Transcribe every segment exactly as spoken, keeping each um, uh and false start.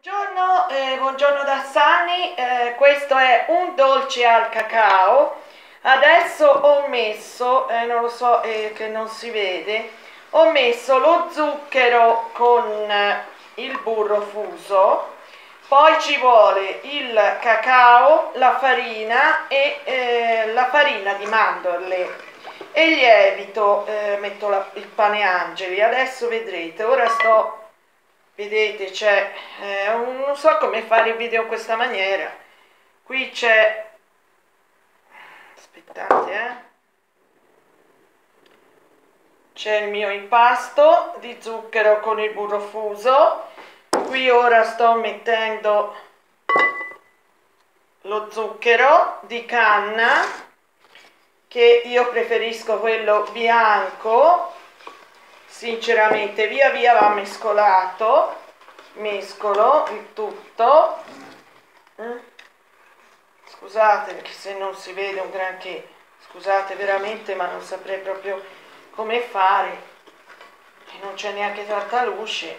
Buongiorno, eh, buongiorno da Sani, eh, questo è un dolce al cacao. Adesso ho messo, eh, non lo so, eh, che non si vede, ho messo lo zucchero con eh, il burro fuso, poi ci vuole il cacao, la farina e eh, la farina di mandorle e il lievito, eh, metto la, il pane angeli. Adesso vedrete, ora sto... Vedete, c'è, eh, non so come fare il video in questa maniera. Qui c'è, aspettate, eh. C'è il mio impasto di zucchero con il burro fuso. Qui ora sto mettendo lo zucchero di canna, che io preferisco quello bianco. Sinceramente via via va mescolato, mescolo il tutto. Scusate perché se non si vede un granché, scusate veramente, ma non saprei proprio come fare e non c'è neanche tanta luce.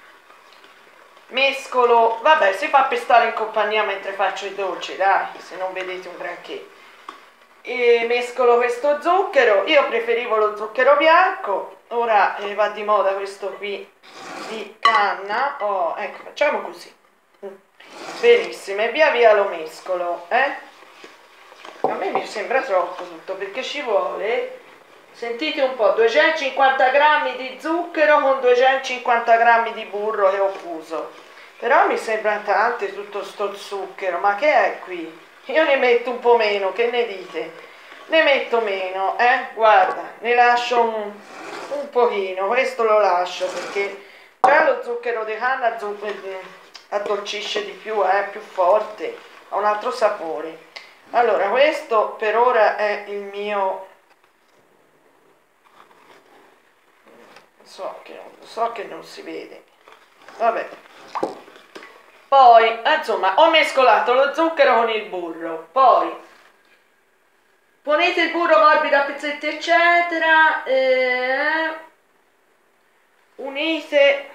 Mescolo, vabbè, si fa per stare in compagnia mentre faccio i dolci, dai, se non vedete un granché. E mescolo questo zucchero, io preferivo lo zucchero bianco, ora eh, va di moda questo qui di canna. Oh, ecco, facciamo così, benissimo, e via via lo mescolo, eh? A me mi sembra troppo tutto, perché ci vuole, sentite un po', duecentocinquanta grammi di zucchero con duecentocinquanta grammi di burro che ho fuso, però mi sembra tanto tutto sto zucchero, ma che è qui? Io ne metto un po' meno, che ne dite? Ne metto meno, eh? Guarda, ne lascio un, un pochino, questo lo lascio perché già lo zucchero di canna addolcisce di più, è eh? Più forte, ha un altro sapore. Allora, questo per ora è il mio... So che, so che non si vede, vabbè. Poi, insomma, ho mescolato lo zucchero con il burro, poi ponete il burro morbido a pezzetti eccetera, eh, unite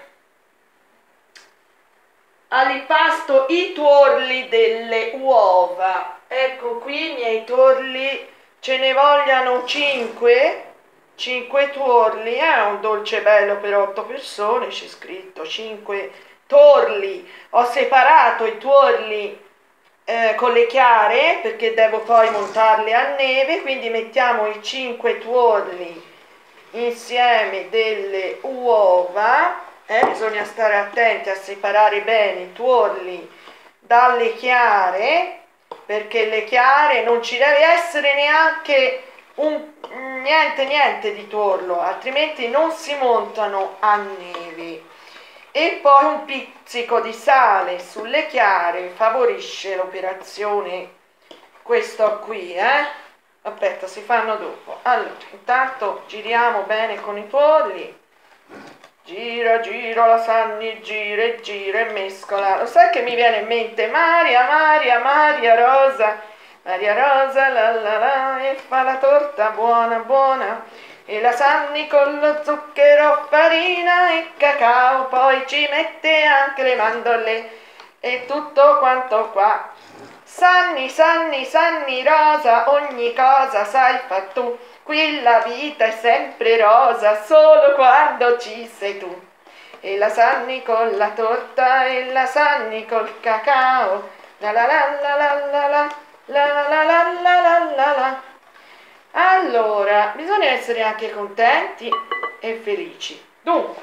all'impasto i tuorli delle uova. Ecco qui i miei tuorli, ce ne vogliano cinque, cinque tuorli, è eh, un dolce bello per otto persone, c'è scritto cinque torli. Ho separato i tuorli eh, con le chiare perché devo poi montarli a neve, quindi mettiamo i cinque tuorli insieme delle uova, eh, bisogna stare attenti a separare bene i tuorli dalle chiare, perché le chiare non ci deve essere neanche un niente niente di tuorlo, altrimenti non si montano a neve. E poi un pizzico di sale sulle chiare favorisce l'operazione. Questo qui, eh? Aspetta, si fanno dopo. Allora, intanto giriamo bene con i tuorli. Gira, gira la Sanni, gira e gira e mescola. Lo sai che mi viene in mente? Maria, Maria, Maria Rosa, Maria Rosa, la la la, e fa la torta buona, buona. E la Sanni con lo zucchero, farina e cacao, poi ci mette anche le mandorle e tutto quanto qua. Sanni, Sanni, Sanni Rosa, ogni cosa sai fa tu, qui la vita è sempre rosa, solo quando ci sei tu. E la Sanni con la torta e la Sanni col cacao, la la la la la la la, la la la la la la la. Allora, bisogna essere anche contenti e felici. Dunque,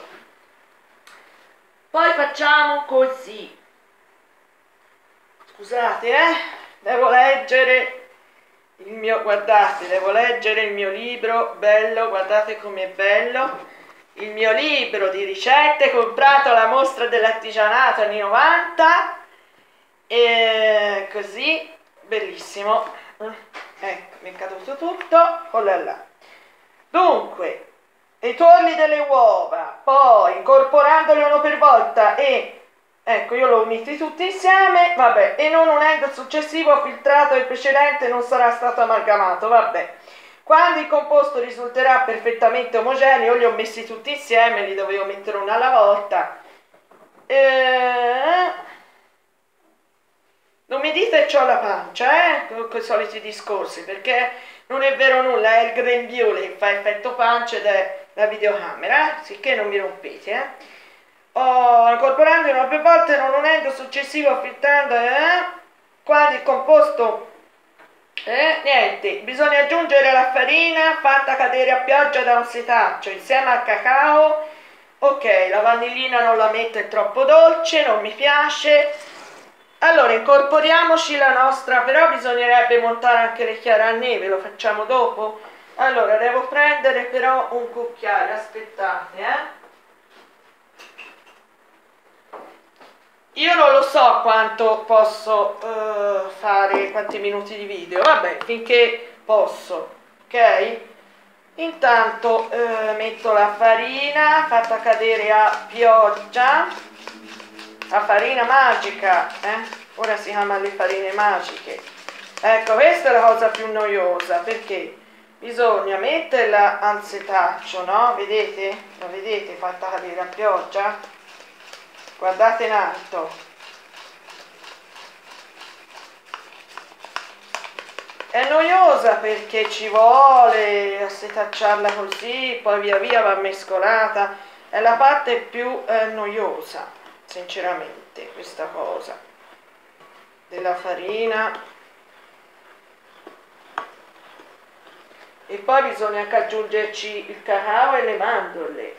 poi facciamo così. Scusate, eh? Devo leggere il mio, guardate, devo leggere il mio libro, bello, guardate com'è bello. Il mio libro di ricette comprato alla mostra dell'artigianato anni novanta. E così, bellissimo. Ecco, mi è caduto tutto, oh là là. Dunque, i tuorli delle uova, poi incorporandoli uno per volta e, ecco, io l'ho uniti tutti insieme, vabbè, e non unendo il successivo filtrato il precedente non sarà stato amalgamato, vabbè. Quando il composto risulterà perfettamente omogeneo, io li ho messi tutti insieme, li dovevo mettere uno alla volta. Eh, c'ho la pancia, eh, con, con i soliti discorsi, perché non è vero nulla, è il grembiule che fa effetto pancia ed è la videocamera, eh? Sicché non mi rompete, eh. Oh, incorporando nuove volte, non unendo, successivo, filtrando, eh? Quando il composto, eh? Niente, bisogna aggiungere la farina fatta cadere a pioggia da un setaccio insieme al cacao. Ok, la vanillina non la metto, è troppo dolce, non mi piace. Allora, incorporiamoci la nostra, però bisognerebbe montare anche le chiare a neve, lo facciamo dopo? Allora, devo prendere però un cucchiaio, aspettate, eh. Io non lo so quanto posso uh, fare, quanti minuti di video, vabbè, finché posso, ok? Intanto uh, metto la farina fatta cadere a pioggia, la farina magica, eh? Ora si chiamano le farine magiche. Ecco, questa è la cosa più noiosa, perché bisogna metterla al setaccio, no? Vedete? La vedete fatta cadere a pioggia? Guardate in alto. È noiosa perché ci vuole setacciarla così, poi via via va mescolata. È la parte più eh, noiosa, sinceramente, questa cosa della farina. E poi bisogna anche aggiungerci il cacao e le mandorle.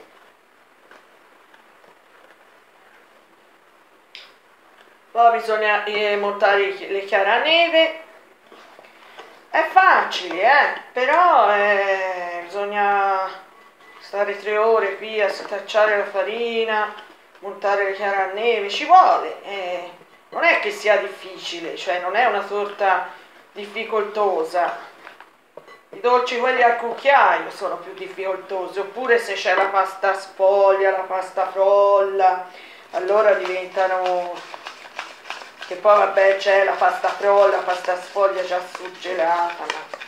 Poi bisogna eh, montare le chiare a neve. È facile, eh? Però eh, bisogna stare tre ore qui a setacciare la farina, montare le chiare a neve, ci vuole. Eh, non è che sia difficile, cioè non è una torta difficoltosa. I dolci quelli al cucchiaio sono più difficoltosi, oppure se c'è la pasta sfoglia, la pasta frolla, allora diventano... Che poi vabbè c'è la pasta frolla, la pasta sfoglia già surgelata, ma...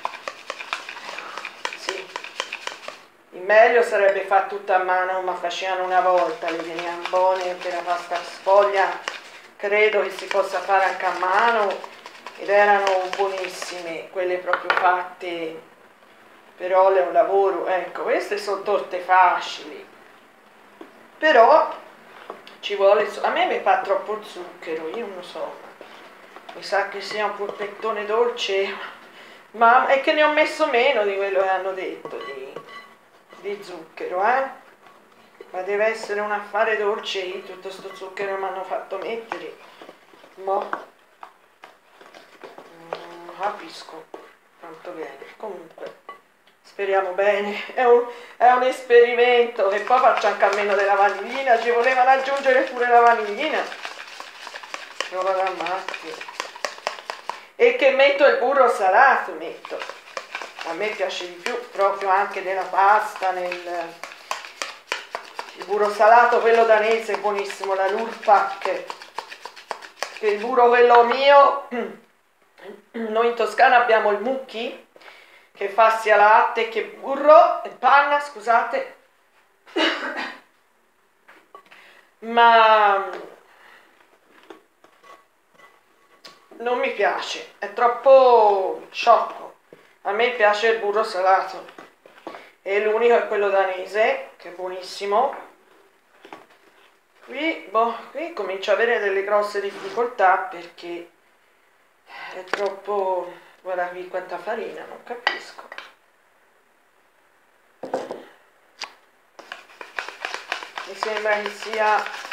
Sì. Il meglio sarebbe fare tutta a mano come facevano una volta, le venivano buone, perché la pasta sfoglia credo che si possa fare anche a mano, ed erano buonissime, quelle proprio fatte per olio, è un lavoro. Ecco, queste sono torte facili, però ci vuole, a me mi fa troppo zucchero, io non so, mi sa che sia un polpettone dolce, ma è che ne ho messo meno di quello che hanno detto di, di zucchero, eh? Ma deve essere un affare dolce, io tutto sto zucchero mi hanno fatto mettere, mo non capisco quanto viene, comunque speriamo bene, è un, è un esperimento, e poi faccio anche a meno della vanillina, ci volevano aggiungere pure la vanillina, roba da matti. E che metto il burro salato, metto, a me piace di più proprio anche della pasta, nel il burro salato, quello danese è buonissimo, la Lurpak, che il burro quello mio, noi in Toscana abbiamo il mucchi, che fa sia latte che burro e panna, scusate, ma non mi piace, è troppo sciocco. A me piace il burro salato e l'unico è quello danese, che è buonissimo. Qui, boh, qui comincio a avere delle grosse difficoltà perché è troppo... Guarda qui quanta farina, non capisco. Mi sembra che sia...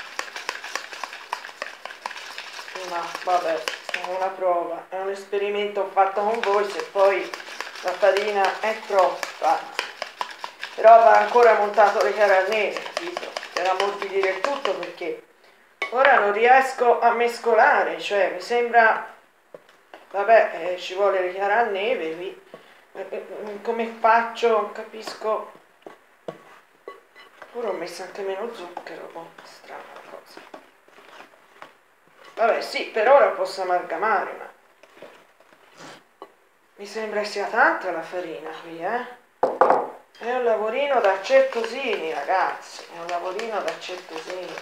Ma vabbè, è una prova, è un esperimento fatto con voi, se poi la farina è troppa. Però va ancora montato le chiare a neve, capito? Per ammorbidire il tutto, perché ora non riesco a mescolare, cioè mi sembra... Vabbè, eh, ci vuole le chiare a neve qui. Eh, eh, come faccio? Non capisco. Pure ho messo anche meno zucchero, oh, strana cosa. Vabbè, sì, per ora posso amalgamare, ma mi sembra sia tanta la farina qui, eh? È un lavorino da certosini, ragazzi, è un lavorino da certosini.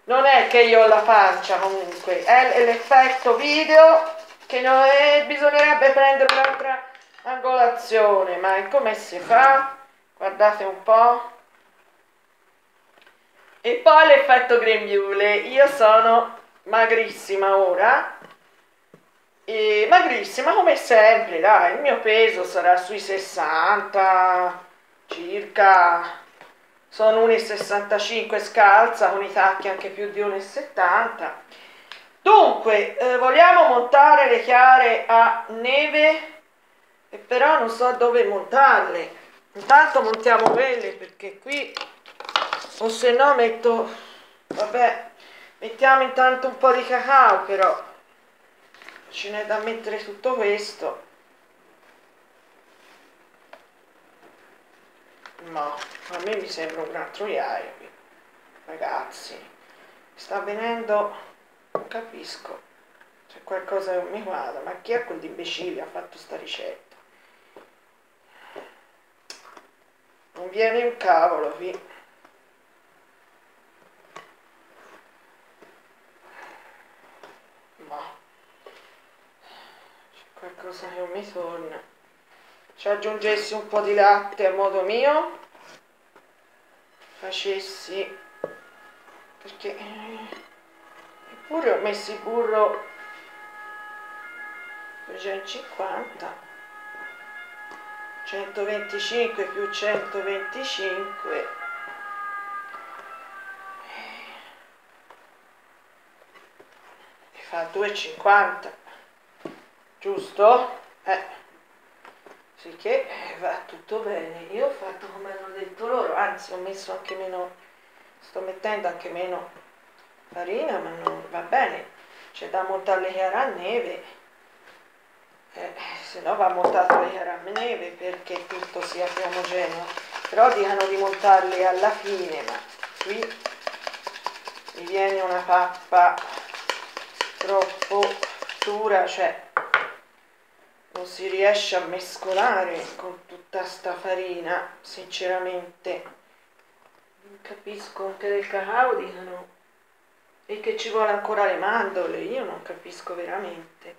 non è che io ho la pancia, comunque è l'effetto video che non è, bisognerebbe prendere un'altra angolazione. Ma come si fa? Guardate un po'. E poi l'effetto grembiule. Io sono magrissima ora, e magrissima come sempre, dai, il mio peso sarà sui sessanta circa, sono uno e sessantacinque scalza, con i tacchi anche più di uno e settanta. Dunque, eh, vogliamo montare le chiare a neve, e però non so dove montarle. Intanto montiamo quelle, perché qui, o se no metto, vabbè, mettiamo intanto un po' di cacao, però ce n'è da mettere tutto questo. No, a me mi sembra un gran troiaio qui, ragazzi. Sta avvenendo, non capisco, c'è qualcosa che non mi guarda. Ma chi è quell'imbecille ha fatto sta ricetta? Non viene un cavolo qui. Ma c'è qualcosa che non mi torna. Ci aggiungessi un po' di latte a modo mio, facessi, perché eppure ho messo il burro duecentocinquanta, centoventicinque più centoventicinque e fa due e cinquanta, giusto? Eh. Che va tutto bene. Io ho fatto come hanno detto loro, anzi ho messo anche meno, sto mettendo anche meno farina, ma non va bene, c'è da montare le chiare a neve, eh, se no va montato le chiare a neve perché tutto sia più omogeneo. Però dicono di montarle alla fine, ma qui mi viene una pappa troppo dura, cioè non si riesce a mescolare con tutta sta farina, sinceramente. Non capisco, anche del cacao dicono, e che ci vuole ancora le mandorle, io non capisco veramente.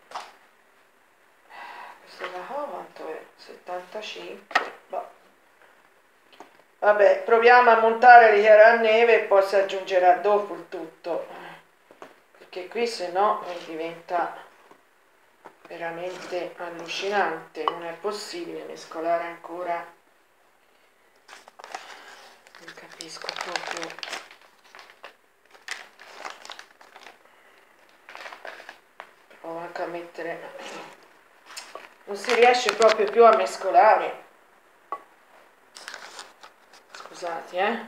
Questo cacao quanto è? settantacinque, boh. Vabbè, proviamo a montare le chiare a neve e poi si aggiungerà dopo il tutto, perché qui se no diventa veramente allucinante, non è possibile mescolare ancora, non capisco proprio. Provo anche a mettere, non si riesce proprio più a mescolare, scusate, eh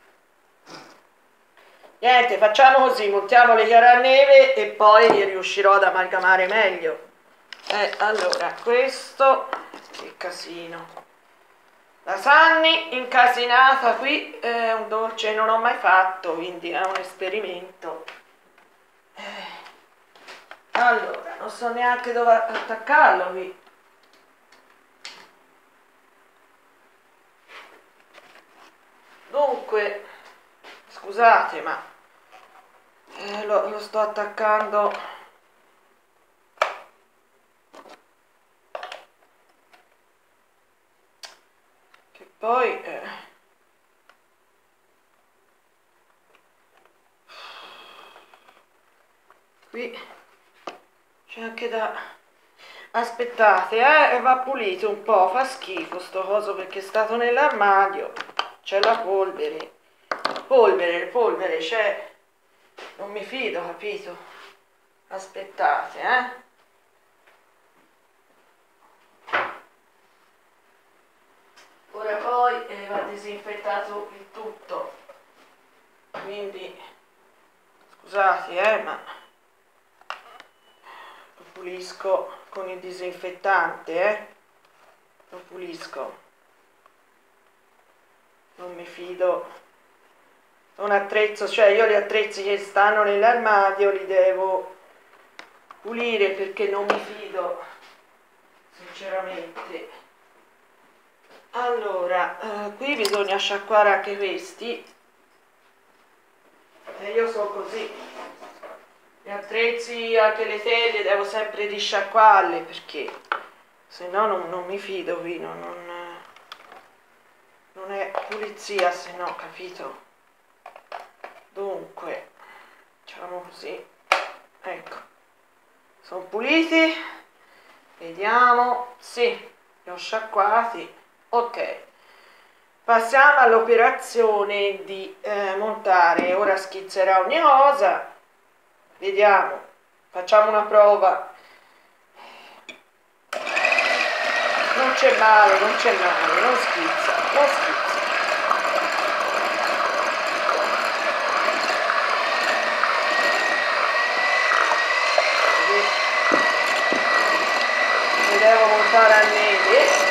niente, facciamo così, montiamo le chiare a neve e poi riuscirò ad amalgamare meglio. Eh, allora, questo, che casino. La Sanni incasinata qui è un dolce che non ho mai fatto, quindi è un esperimento. Eh, allora, non so neanche dove attaccarlo qui. Dunque, scusate, ma eh, lo, lo sto attaccando. Poi eh, qui c'è anche da, aspettate, eh, va pulito un po', fa schifo sto coso perché è stato nell'armadio, c'è la polvere, polvere, polvere, c'è, non mi fido, capito? Aspettate, eh. Ora poi eh, va disinfettato il tutto, quindi scusate, eh, ma lo pulisco con il disinfettante, eh, lo pulisco, non mi fido, non attrezzo, cioè io gli attrezzi che stanno nell'armadio li devo pulire perché non mi fido, sinceramente. Allora, eh, qui bisogna sciacquare anche questi, E io so così. Gli attrezzi, anche le teglie, devo sempre risciacquarle perché se no non, non mi fido qui, non, non, non è pulizia, se no, capito? Dunque, facciamo così, ecco, sono puliti, vediamo, sì, li ho sciacquati, ok. Passiamo all'operazione di eh, montare, ora schizzerò ogni cosa, vediamo, facciamo una prova, non c'è male, non c'è male, non schizza, non schizza. Mi devo montare a neve.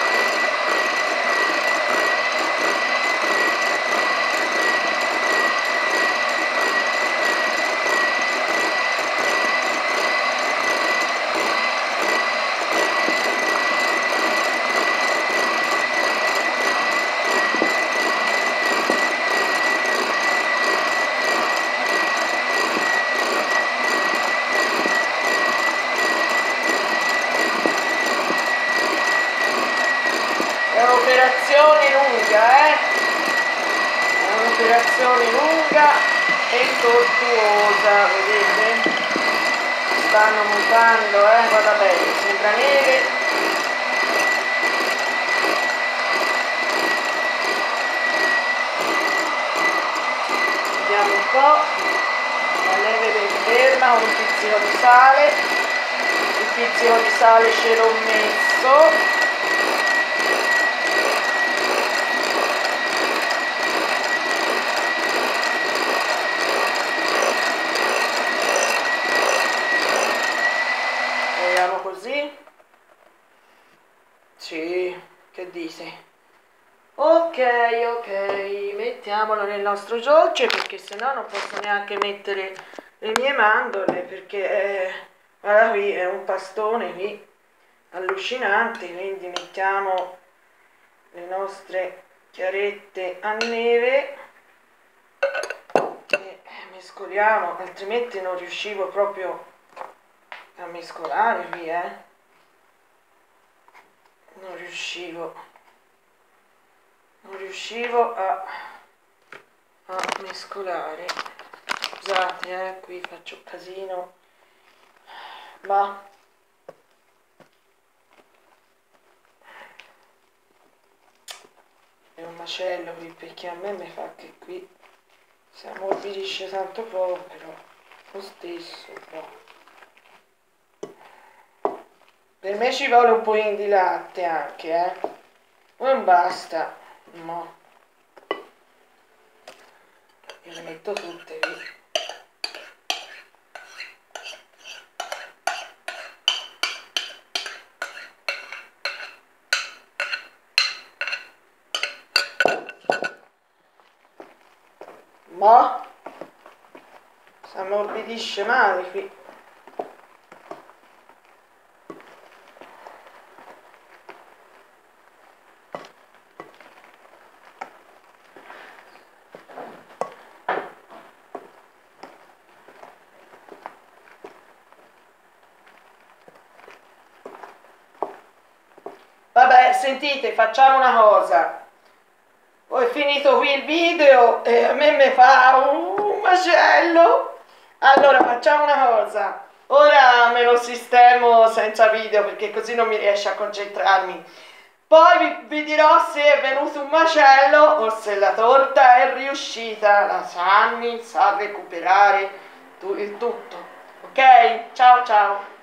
È un'operazione lunga, eh? È un'operazione lunga e tortuosa, vedete? Stanno montando, eh? Guarda bene, sembra neve. Vediamo un po'. La neve ben ferma, un pizzico di sale. Il pizzico di sale ce l'ho messo. Così, sì, che dite? Ok, ok, mettiamolo nel nostro dolce perché sennò non posso neanche mettere le mie mandorle perché eh, guarda qui è un pastone qui allucinante, quindi mettiamo le nostre chiarette a neve e mescoliamo, altrimenti non riuscivo proprio a mescolare qui, eh? Non riuscivo, non riuscivo a, a mescolare. Scusate, eh, qui faccio casino, ma è un macello qui perché a me mi fa che qui si ammorbidisce tanto poco, però lo stesso, no. Per me ci vuole un po' di latte anche, eh. Non basta, no. Io le metto tutte lì. Ma si ammorbidisce male qui. Vabbè, sentite, facciamo una cosa. Ho finito qui il video e a me mi fa un macello. Allora, facciamo una cosa. Ora me lo sistemo senza video perché così non mi riesce a concentrarmi. Poi vi, vi dirò se è venuto un macello o se la torta è riuscita. La Sunny sa recuperare il tutto. Ok? Ciao ciao.